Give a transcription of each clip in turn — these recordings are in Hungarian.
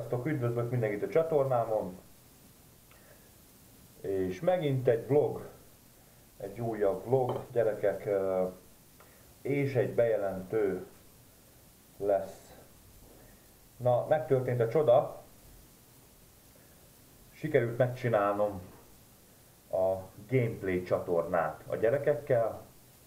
Sziasztok, üdvözlök mindenkit a csatornámon, és megint egy vlog, egy újabb vlog, gyerekek, és egy bejelentő lesz. Na, megtörtént a csoda, sikerült megcsinálnom a gameplay csatornát a gyerekekkel.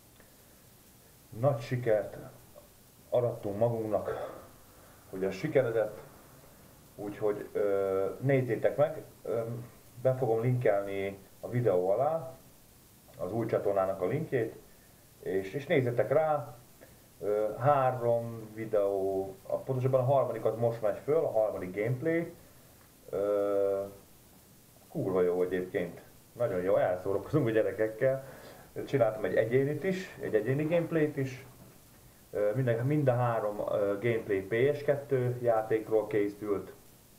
Nagy sikert arattunk magunknak, hogy ez sikeredett, úgyhogy nézzétek meg, be fogom linkelni a videó alá az új csatornának a linkjét, és nézzetek rá. 3 videó, pontosabban a harmadik az most megy föl, a harmadik gameplay. Kurva jó egyébként, nagyon jó, elszórakozunk a gyerekekkel. Csináltam egy egyénit is, egy egyéni gameplayt is. Mind a 3 gameplay PS2 játékról készült.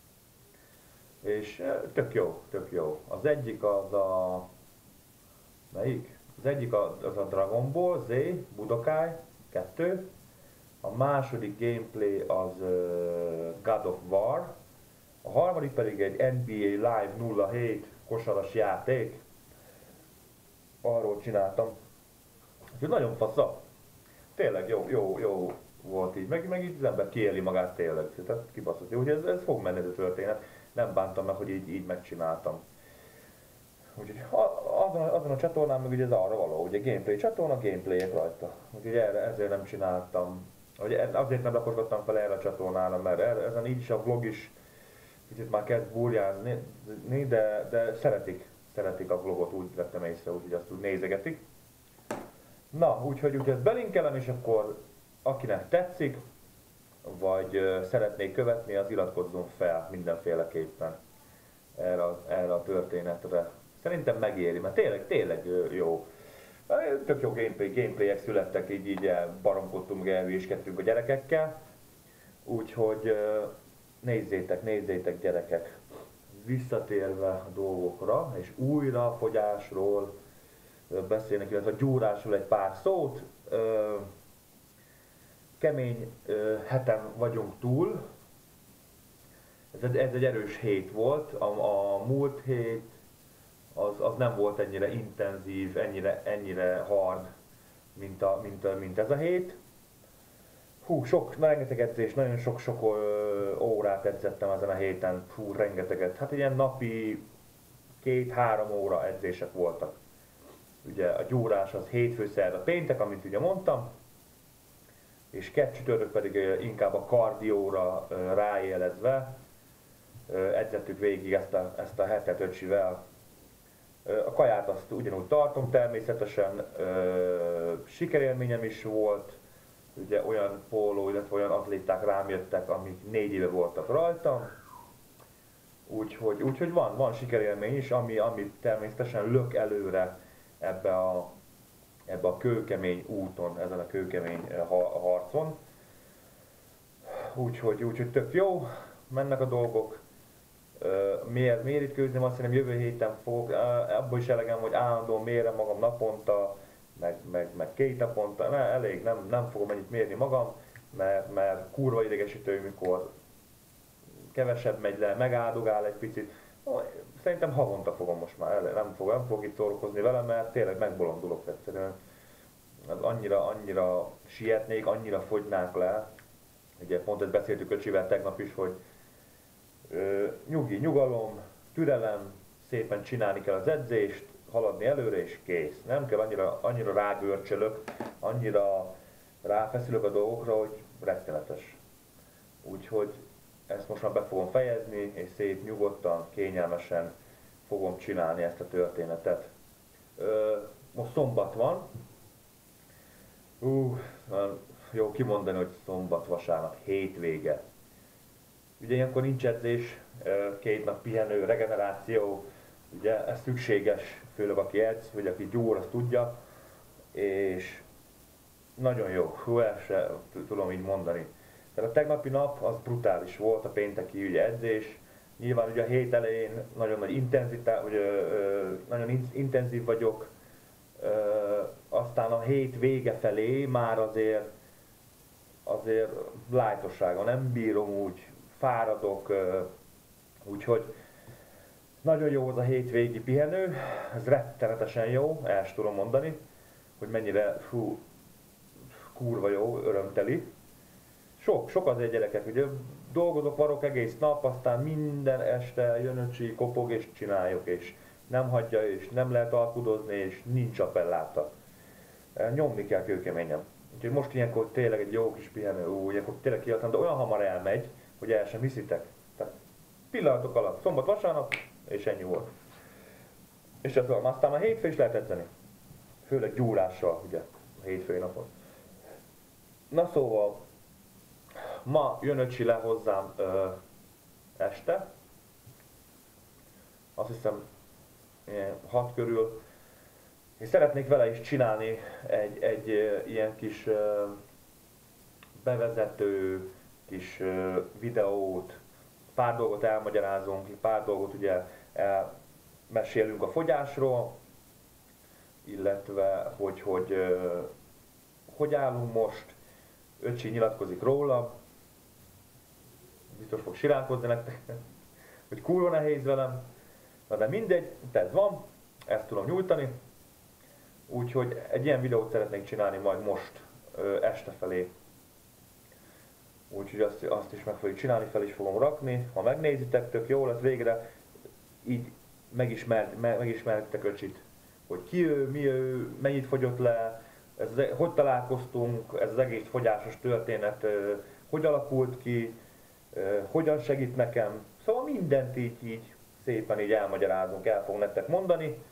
És tök jó, tök jó. Az egyik az a... melyik? Az egyik az a Dragon Ball Z Budokai 2. A második gameplay az God of War. A harmadik pedig egy NBA Live 07 kosaras játék. Arról csináltam. Úgyhogy nagyon fasza. Tényleg jó volt így. Meg így az ember kiéli magát tényleg. Tehát kibaszott jó. Úgyhogy ez fog menni ez a történet. Nem bántam meg, hogy így megcsináltam. Úgyhogy azon a csatornán meg ugye ez arra való, ugye gameplay csatorna, gameplayek rajta. Úgyhogy ezért nem csináltam. Azért nem rakodtam fel erre a csatornára, mert ezen így is a vlog is kicsit már kezd burjánzni, de szeretik a vlogot, úgy vettem észre, úgyhogy azt úgy nézegetik. Na, úgyhogy ezt belinkelem, és akkor akinek tetszik, vagy szeretnék követni, az iratkozzon fel mindenféleképpen erre a történetre. Szerintem megéri, mert tényleg jó. Tök jó gameplayek születtek, így baromkodtunk, elhülyéskedtünk a gyerekekkel. Úgyhogy nézzétek gyerekek. Visszatérve a dolgokra, és újra fogyásról beszélnek, illetve a gyúrásról egy pár szót. Kemény heten vagyunk túl. Ez egy erős hét volt. A múlt hét az nem volt ennyire intenzív, ennyire hard, mint ez a hét. Rengeteg edzés, nagyon sok órát edzettem ezen a héten. Rengeteget. Hát ilyen napi 2-3 óra edzések voltak. Ugye a gyúrás az hétfő, szerda, péntek, amit ugye mondtam. És csütörtök pedig inkább a kardióra ráélezve edzettük végig ezt a hetet öcsivel. A kaját azt ugyanúgy tartom természetesen, sikerélményem is volt, ugye olyan póló, illetve olyan atléták rám jöttek, amik 4 éve voltak rajtam. Úgyhogy van sikerélmény is, ami természetesen lök előre ebbe a kőkemény úton, ezen a kőkemény harcon. Úgyhogy tök jó, mennek a dolgok. Miért itt küzdöm, azt hiszem jövő héten fogok, abból is elegem, hogy állandóan mérem magam naponta, meg 2 naponta, elég, nem fogom ennyit mérni magam, mert kurva idegesítő, mikor kevesebb megy le, megáldogál egy picit. Szerintem havonta fogom most már, nem fogok itt szórakozni vele, mert tényleg megbolondulok egyszerűen. Annyira sietnék, annyira fogynák le. Ugye pont ezt beszéltük öcsivel tegnap is, hogy nyugalom, türelem, szépen csinálni kell az edzést, haladni előre és kész. Nem kell annyira rágörcsölök, annyira ráfeszülök a dolgokra, hogy rettenetes. Úgyhogy ezt most már be fogom fejezni, és szép, nyugodtan, kényelmesen fogom csinálni ezt a történetet. Most szombat van. Jó kimondani, hogy szombat, vasárnap, hétvége. Ugye ilyenkor nincs edzés, 2 nap pihenő, regeneráció, ugye ez szükséges, főleg aki edz, vagy aki gyúr, azt tudja, és nagyon jó, ezt se tudom így mondani. Tehát a tegnapi nap az brutális volt, a pénteki ugye edzés, nyilván ugye a hét elején nagyon nagy intenzitás, nagyon intenzív vagyok, aztán a hét vége felé már azért lájtossága, nem bírom úgy fáradok, úgyhogy nagyon jó az a hétvégi pihenő, ez rettenetesen jó, el is tudom mondani, hogy mennyire kurva jó, örömteli. Sok azért gyerekek, ugye dolgozok, varok egész nap, aztán minden este jön öcsi, kopog és csináljuk, és nem hagyja, és nem lehet alkudozni, és nincs appelláta. Nyomni kell kőkeményen. Úgyhogy most ilyenkor tényleg egy jó kis pihenő, ilyenkor tényleg kiadtam, de olyan hamar elmegy, hogy el sem hiszitek. Tehát pillanatok alatt, szombat, vasárnap, és ennyi volt. És ez van, aztán már hétfő is lehet edzeni. Főleg gyúrással, ugye, a hétfői napon. Na szóval, ma jön öcsi le hozzám este. Azt hiszem, 6 körül. Én szeretnék vele is csinálni egy ilyen kis bevezető kis videót, pár dolgot elmagyarázunk, pár dolgot ugye elmesélünk a fogyásról, illetve hogy állunk most, öcsi nyilatkozik róla, biztos fog siránkozni nektek, hogy kurva nehéz velem, na de mindegy, ez van, ezt tudom nyújtani, úgyhogy egy ilyen videót szeretnék csinálni majd most este felé. Úgyhogy azt is meg fogjuk csinálni, fel is fogom rakni. Ha megnézitek, tök jó lesz végre. Így megismertek öcsit. Hogy ki ő, mi ő, mennyit fogyott le, hogy találkoztunk, ez az egész fogyásos történet, hogy alakult ki, hogyan segít nekem. Szóval mindent így szépen így elmagyarázunk, el fogom nektek mondani.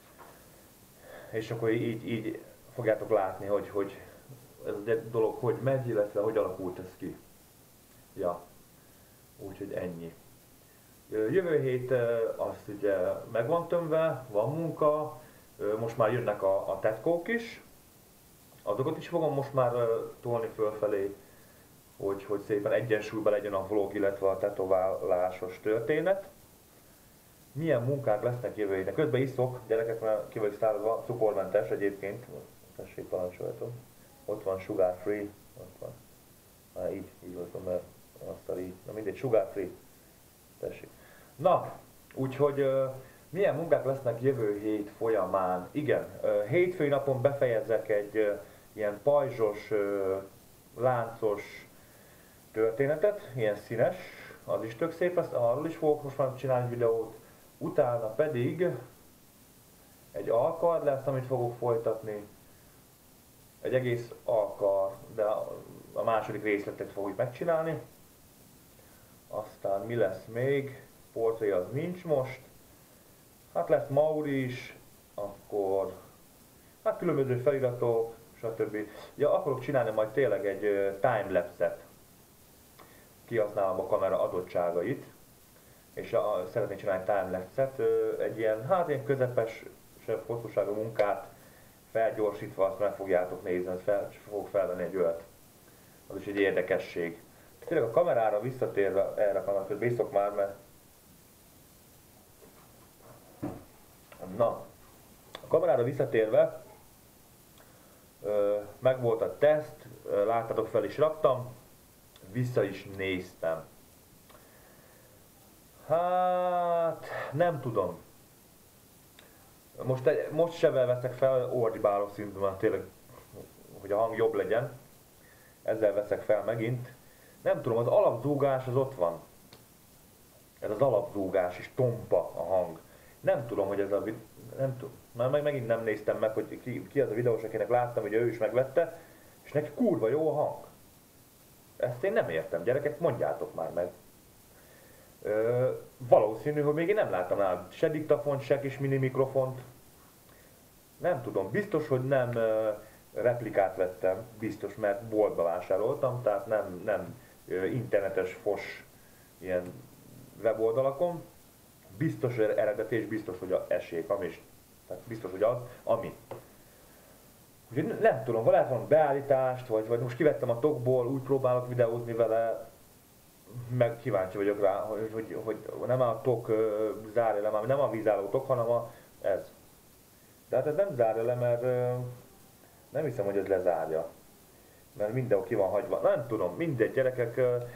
És akkor így fogjátok látni, hogy ez a dolog hogy megy, illetve hogy alakult ez ki. Ja, úgyhogy ennyi. Jövő hét azt ugye meg van tömve, van munka, most már jönnek a tetkók is, azokat is fogom most már tolni fölfelé, hogy szépen egyensúlyban legyen a vlog, illetve a tetoválásos történet. Milyen munkák lesznek jövő héten? Közben iszok, gyerekek, mert ki vagyok száradva, cukormentes egyébként, tessék parancsoljatok. Ott van sugar free, ott van. Így voltam, mert azt így. Na mindegy, sugar free. Tessék. Na, úgyhogy milyen munkák lesznek jövő hét folyamán? Igen, hétfői napon befejezek egy ilyen pajzsos, láncos történetet, ilyen színes, az is tök szép lesz, arról is fogok most már csinálni videót. Utána pedig egy alkard lesz, amit fogok folytatni. Egy egész alkar, de a második részletet fogjuk megcsinálni. Aztán mi lesz még? Portré az nincs most. Hát lesz Mauri is, akkor hát különböző feliratok, stb. Ja, akarok csinálni majd tényleg egy timelapse-et. Kihasználom a kamera adottságait. És szeretnék csinálni timelapse-et, egy ilyen közepes hosszúságú munkát felgyorsítva, azt meg fogjátok nézni, fogok felvenni egy olyat. Az is egy érdekesség. Tényleg a kamerára visszatérve, erre a kamerára, közben iszok már, mert... Na, a kamerára visszatérve, meg volt a teszt, láttátok, fel is raktam, vissza is néztem. Hát, nem tudom. Most se veszek fel, ordibálok szintén, tényleg, hogy a hang jobb legyen. Ezzel veszek fel megint. Nem tudom, az alapzúgás az ott van. Ez az alapzúgás és tompa a hang. Nem tudom, hogy ez a... Nem tudom. Már megint nem néztem meg, hogy ki az a videós, akinek láttam, hogy ő is megvette, és neki kurva jó a hang. Ezt én nem értem, gyerekek, mondjátok már meg. Valószínű, hogy még én nem láttam nála se diktafont, se kis mini mikrofont. Nem tudom, biztos, hogy nem replikát vettem, biztos, mert boltba vásároltam, tehát nem internetes fos ilyen weboldalakon. Biztos, hogy eredeti, és biztos, hogy a esély, ami is, tehát biztos, hogy az, ami. Úgyhogy nem tudom, lehet valami beállítást, vagy most kivettem a tokból, úgy próbálok videózni vele, meg kíváncsi vagyok rá, hogy nem a tok zárja le, nem a vízálló tok, hanem ez. De hát ez nem zárja le, mert nem hiszem, hogy ez lezárja. Mert mindenhol ki van hagyva. Nem tudom, mindegy, gyerekek.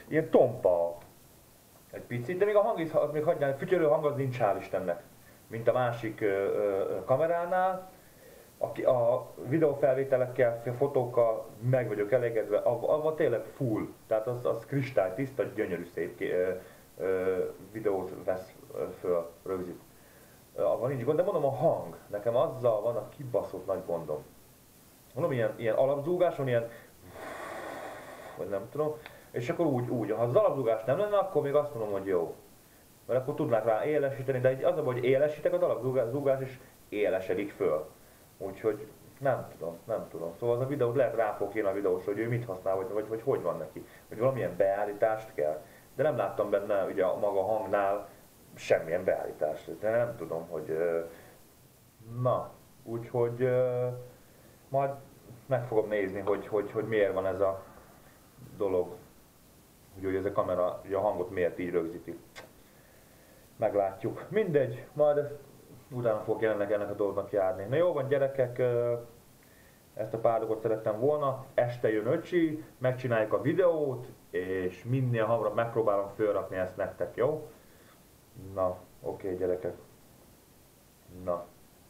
ilyen tompa egy picit, de még a hang is, az még hagyján, fütyörő hang az nincs, hál' Istennek, mint a másik kameránál. A videófelvételekkel, a fotókkal meg vagyok elégedve, avval tényleg full, tehát az kristálytiszta, gyönyörű szép videót vesz föl, rögzít. Avval nincs gond, de mondom, a hang, nekem azzal van a kibaszott nagy gondom. Mondom, ilyen alapzúgáson, ilyen, vagy nem tudom, és akkor úgy, ha az alapzúgás nem lenne, akkor még azt mondom, hogy jó. Mert akkor tudnák rá élesíteni, de az a baj, hogy élesítek, az alapzúgás is élesedik föl. Úgyhogy nem tudom. Szóval az a videót lehet rá fog kérni a videós, hogy ő mit használ, vagy hogy van neki. Hogy valamilyen beállítást kell. De nem láttam benne ugye a maga hangnál semmilyen beállítást. De nem tudom, hogy... Na, úgyhogy majd meg fogom nézni, hogy miért van ez a dolog. Hogy ez a kamera ugye a hangot miért így rögzíti. Meglátjuk. Mindegy, majd ezt utána fogok ennek a dolognak járni. Na jó van gyerekek, ezt a pár dolgot szerettem volna. Este jön öcsi, megcsináljuk a videót, és minél hamarabb megpróbálom fölrakni ezt nektek, jó? Na, oké gyerekek. Na.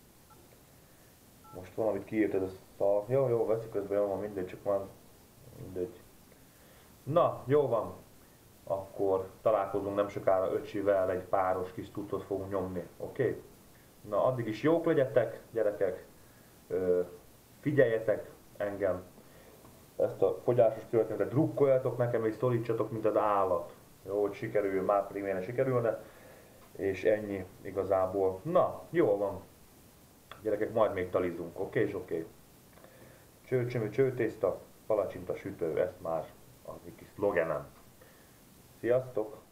Most valamit kiírt ez a szar. Jó, veszik közben, jó van, mindegy, csak van. Mindegy. Na, jó van. Akkor találkozunk nem sokára öcsivel, egy páros kis tutot fogunk nyomni, oké? Na, addig is jók legyetek, gyerekek, figyeljetek engem, ezt a fogyásos történetet drukkoljatok nekem, és szorítsatok, mint az állat. Jó, hogy sikerül, már pedig miért ne sikerülne, és ennyi igazából. Na, jó van, gyerekek, majd még talizunk, oké és oké. Csőcsömű, csőtészta, palacsinta, sütő, ezt már az egy kis szlogenem. Sziasztok!